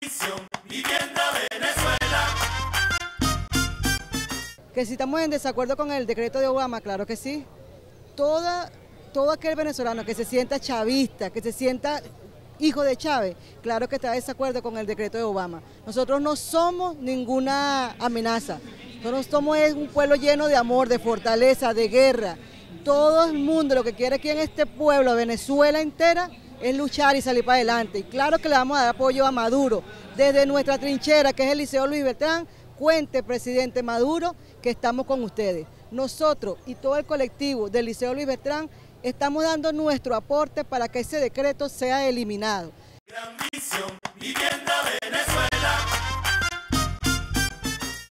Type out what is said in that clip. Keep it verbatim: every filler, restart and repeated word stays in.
Visión, Vivienda Venezuela. Que si estamos en desacuerdo con el decreto de Obama, claro que sí. Toda, todo aquel venezolano que se sienta chavista, que se sienta hijo de Chávez, claro que está de desacuerdo con el decreto de Obama. Nosotros no somos ninguna amenaza. Nosotros somos un pueblo lleno de amor, de fortaleza, de guerra. Todo el mundo lo que quiere aquí en este pueblo, Venezuela entera, es luchar y salir para adelante. Y claro que le vamos a dar apoyo a Maduro. Desde nuestra trinchera, que es el Liceo Luis Beltrán, cuente, presidente Maduro, que estamos con ustedes. Nosotros y todo el colectivo del Liceo Luis Beltrán estamos dando nuestro aporte para que ese decreto sea eliminado. Gran Visión, Vivienda Venezuela.